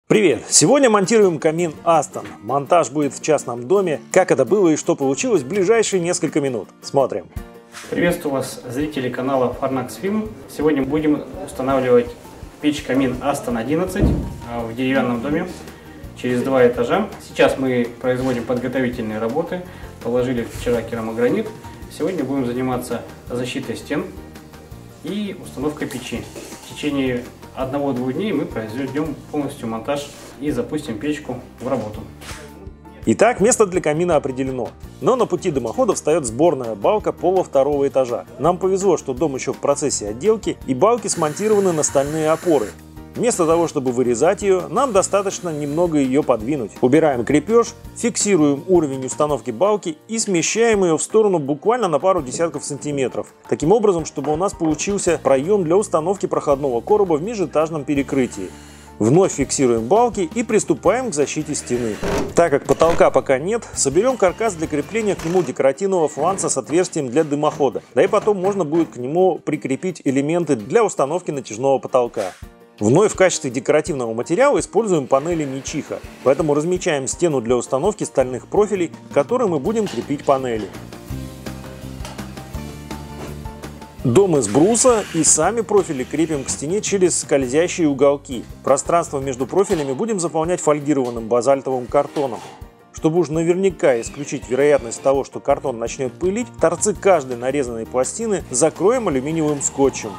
Привет! Сегодня монтируем камин Aston. Монтаж будет в частном доме. Как это было и что получилось в ближайшие несколько минут. Смотрим. Приветствую вас, зрители канала Farnax Film. Сегодня будем устанавливать печь-камин Aston 11 в деревянном доме через 2 этажа. Сейчас мы производим подготовительные работы. Положили вчера керамогранит. Сегодня будем заниматься защитой стен и установкой печи. В течение 1-2 дней мы произведем полностью монтаж и запустим печку в работу. Итак, место для камина определено. Но на пути дымохода встает сборная балка пола 2-го этажа. Нам повезло, что дом еще в процессе отделки и балки смонтированы на стальные опоры. Вместо того, чтобы вырезать ее, нам достаточно немного ее подвинуть. Убираем крепеж, фиксируем уровень установки балки и смещаем ее в сторону буквально на пару десятков сантиметров. Таким образом, чтобы у нас получился проем для установки проходного короба в межэтажном перекрытии. Вновь фиксируем балки и приступаем к защите стены. Так как потолка пока нет, соберем каркас для крепления к нему декоративного фланца с отверстием для дымохода. Да и потом можно будет к нему прикрепить элементы для установки натяжного потолка. Вновь в качестве декоративного материала используем панели Нечиха, поэтому размечаем стену для установки стальных профилей, к которым мы будем крепить панели. Дом из бруса и сами профили крепим к стене через скользящие уголки. Пространство между профилями будем заполнять фольгированным базальтовым картоном. Чтобы уж наверняка исключить вероятность того, что картон начнет пылить, торцы каждой нарезанной пластины закроем алюминиевым скотчем.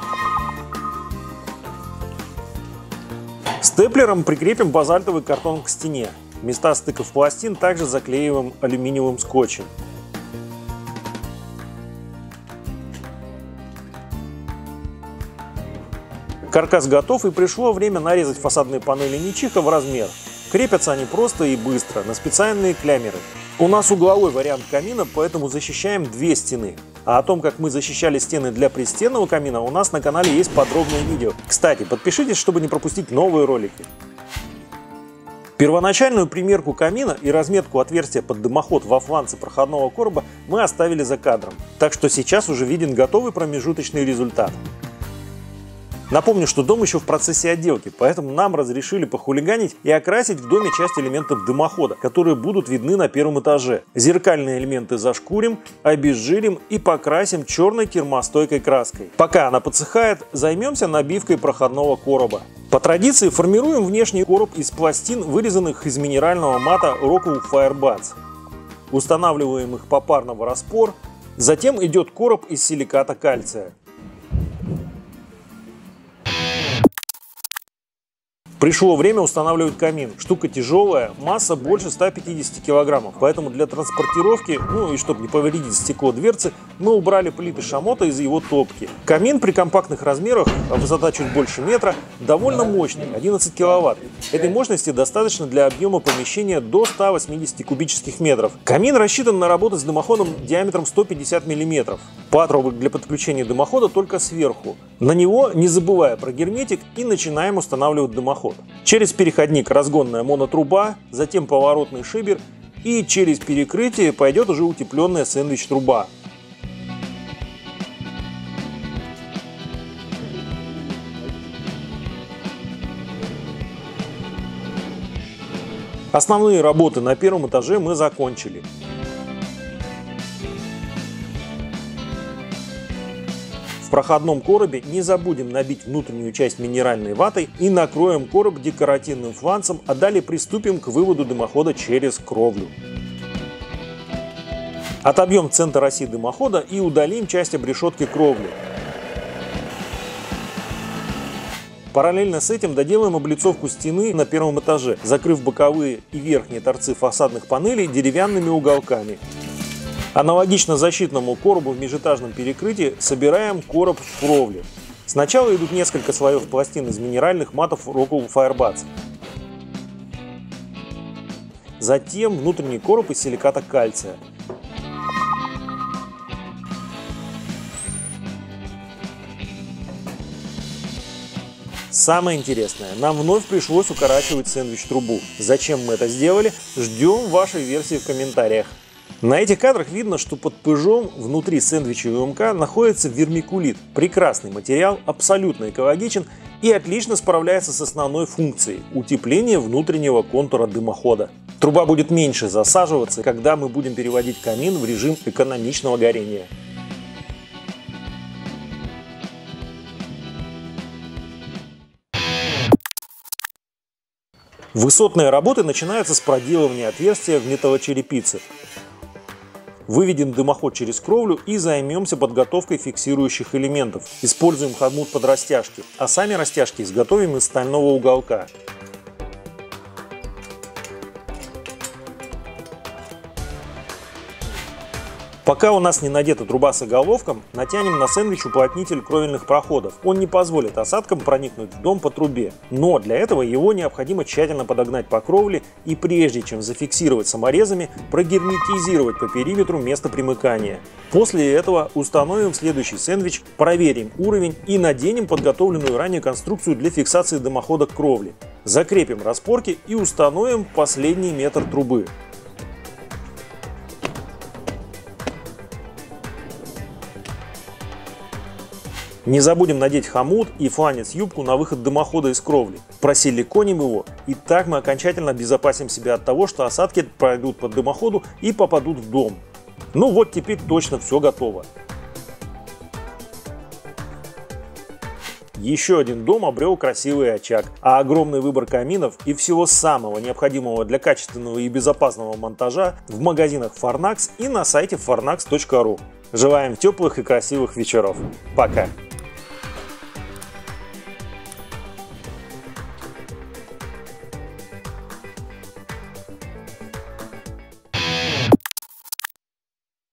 Степлером прикрепим базальтовый картон к стене. Места стыков пластин также заклеиваем алюминиевым скотчем. Каркас готов, и пришло время нарезать фасадные панели Нечиха в размер. Крепятся они просто и быстро на специальные клямеры. У нас угловой вариант камина, поэтому защищаем 2 стены. А о том, как мы защищали стены для пристенного камина, у нас на канале есть подробное видео. Кстати, подпишитесь, чтобы не пропустить новые ролики. Первоначальную примерку камина и разметку отверстия под дымоход во фланце проходного короба мы оставили за кадром. Так что сейчас уже виден готовый промежуточный результат. Напомню, что дом еще в процессе отделки, поэтому нам разрешили похулиганить и окрасить в доме часть элементов дымохода, которые будут видны на 1-м этаже. Зеркальные элементы зашкурим, обезжирим и покрасим черной термостойкой краской. Пока она подсыхает, займемся набивкой проходного короба. По традиции формируем внешний короб из пластин, вырезанных из минерального мата Rockwell Firebuds. Устанавливаем их попарно в распор, затем идет короб из силиката кальция. Пришло время устанавливать камин. Штука тяжелая, масса больше 150 килограммов, поэтому для транспортировки, и чтобы не повредить стекло дверцы, мы убрали плиты шамота из его топки. Камин при компактных размерах, высота чуть больше метра, довольно мощный, 11 киловатт. Этой мощности достаточно для объема помещения до 180 кубических метров. Камин рассчитан на работу с дымоходом диаметром 150 мм. Патрубок для подключения дымохода только сверху. На него, не забывая про герметик, и начинаем устанавливать дымоход. Через переходник разгонная монотруба, затем поворотный шибер, и через перекрытие пойдет уже утепленная сэндвич-труба. Основные работы на 1-м этаже мы закончили. В проходном коробе не забудем набить внутреннюю часть минеральной ватой и накроем короб декоративным фланцем, а далее приступим к выводу дымохода через кровлю. Отобьем центр оси дымохода и удалим часть обрешетки кровли. Параллельно с этим доделаем облицовку стены на 1-м этаже, закрыв боковые и верхние торцы фасадных панелей деревянными уголками. Аналогично защитному коробу в межэтажном перекрытии собираем короб в кровле. Сначала идут несколько слоев пластин из минеральных матов Rockwell Firebuds. Затем внутренний короб из силиката кальция. Самое интересное, нам вновь пришлось укорачивать сэндвич-трубу. Зачем мы это сделали? Ждем вашей версии в комментариях. На этих кадрах видно, что под пыжом внутри сэндвича УМК находится вермикулит. Прекрасный материал, абсолютно экологичен и отлично справляется с основной функцией – утепления внутреннего контура дымохода. Труба будет меньше засаживаться, когда мы будем переводить камин в режим экономичного горения. Высотные работы начинаются с проделывания отверстия в металлочерепице. Выведем дымоход через кровлю и займемся подготовкой фиксирующих элементов. Используем хомут под растяжки, а сами растяжки изготовим из стального уголка. Пока у нас не надета труба с оголовком, натянем на сэндвич уплотнитель кровельных проходов. Он не позволит осадкам проникнуть в дом по трубе, но для этого его необходимо тщательно подогнать по кровле и прежде чем зафиксировать саморезами, прогерметизировать по периметру место примыкания. После этого установим следующий сэндвич, проверим уровень и наденем подготовленную ранее конструкцию для фиксации дымохода к кровле. Закрепим распорки и установим последний метр трубы. Не забудем надеть хомут и фланец-юбку на выход дымохода из кровли. Просиликоним его, и так мы окончательно обезопасим себя от того, что осадки пройдут по дымоходу и попадут в дом. Ну вот теперь точно все готово. Еще один дом обрел красивый очаг, а огромный выбор каминов и всего самого необходимого для качественного и безопасного монтажа в магазинах Farnax и на сайте farnax.ru. Желаем теплых и красивых вечеров. Пока!